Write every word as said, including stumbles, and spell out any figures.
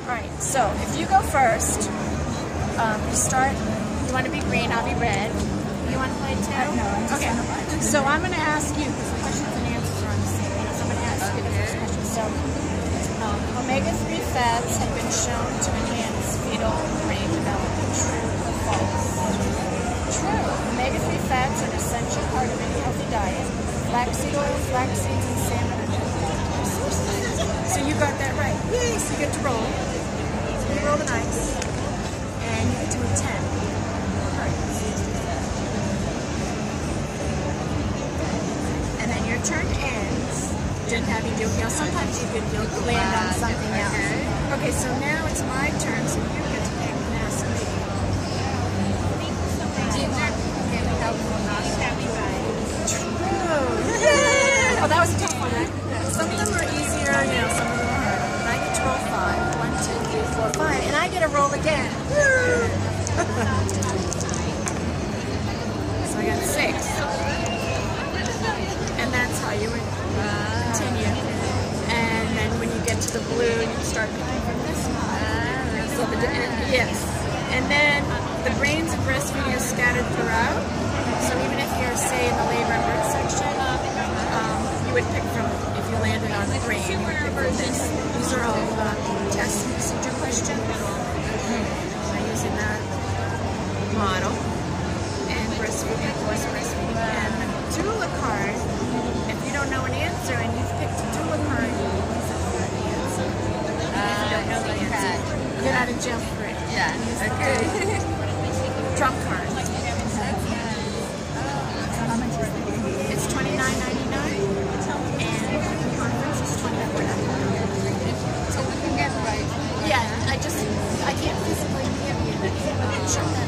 Alright, so if you go first, um, you start, you want to be green, I'll be red. You want to play too? Uh, no, I'm just okay. gonna So I'm going to ask you, because the questions and answers are on the same page, so I'm going to ask you the first question. So, um, omega three fats have been shown to enhance fetal brain development. True or false? True. Omega three fats are an essential part of any healthy diet. Flaxseed oil, flax seeds, and salmon are good sources. So you got that right. Yay! So you get to roll. So you roll the dice. And you get to a ten. And then your turn ends. Didn't have you do it. You know, sometimes you could you'll land on something else. Okay, so now it's my turn, so you get to pick and ask me. True. Yeah. Oh, that was a tough one, right? Some of them are easier, you know, some of them are harder. And I get to roll five. One, two, three, four, five. And I get to roll again. So I got six. And that's how you would continue. And then when you get to the blue, you start picking from this one. So the, and, yes. And then the brains of breastfeeding are scattered throughout. So even if you're, say, in the labor and birth section, um, you would pick from, if you landed on the brain, you would pick from this. These are all uh, test and procedure questions. I'm using that model. And breastfeeding, of course, breastfeeding. And the doula card, if you don't know an answer and you've picked a doula card, you can use it for the answer. Uh, if you don't know the answer, get out of jail for it. Yeah, okay. Trump card. It's twenty-nine ninety-nine, and the conference is twenty-four ninety-nine. So we can get right. Yeah, I just, I can't physically give you the um,